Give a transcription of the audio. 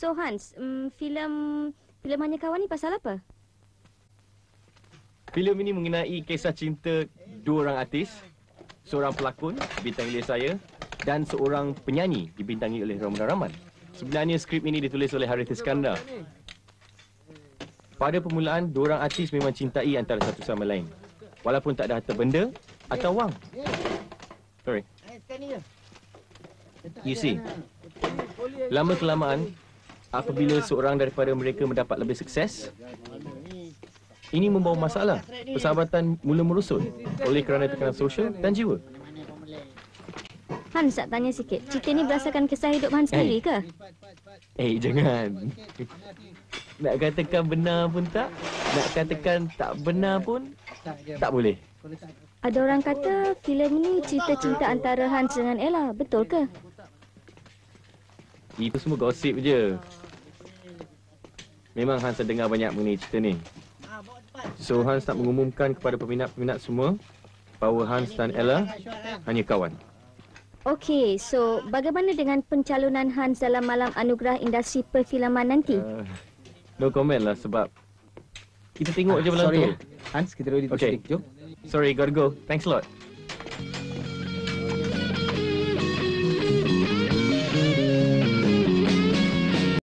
So Hans, filem Hanya Kawan ni pasal apa? Filem ini mengenai kisah cinta dua orang artis, seorang pelakon dibintangi oleh saya dan seorang penyanyi dibintangi oleh Ramlan Rahman. Sebenarnya skrip ini ditulis oleh Harith Iskandar. Pada permulaan, dua orang artis memang cintai antara satu sama lain, walaupun tak ada harta benda atau wang. Sorry. You see, lama-kelamaan, apabila seorang daripada mereka mendapat lebih sukses, ini membawa masalah. Persahabatan mula merosot oleh kerana tekanan sosial dan jiwa. Hans, nak tanya sikit. Cerita ni berdasarkan kisah hidup Hans sendiri ke? Jangan. Nak katakan benar pun tak, nak katakan tak benar pun tak boleh. Ada orang kata filem ni cerita cinta antara Hans dengan Ella, betul ke? Itu semua gosip je. Memang Hans dah dengar banyak mengenai cerita ni. So Hans nak mengumumkan kepada peminat-peminat semua bahawa Hans dan Ella hanya kawan. Okey, so bagaimana dengan pencalonan Hans dalam Malam Anugerah Industri Perfilman nanti? No comment lah sebab kita tengok je malam tu. Hans, kita ready to speak. Jom. Sorry, gotta go. Thanks a lot.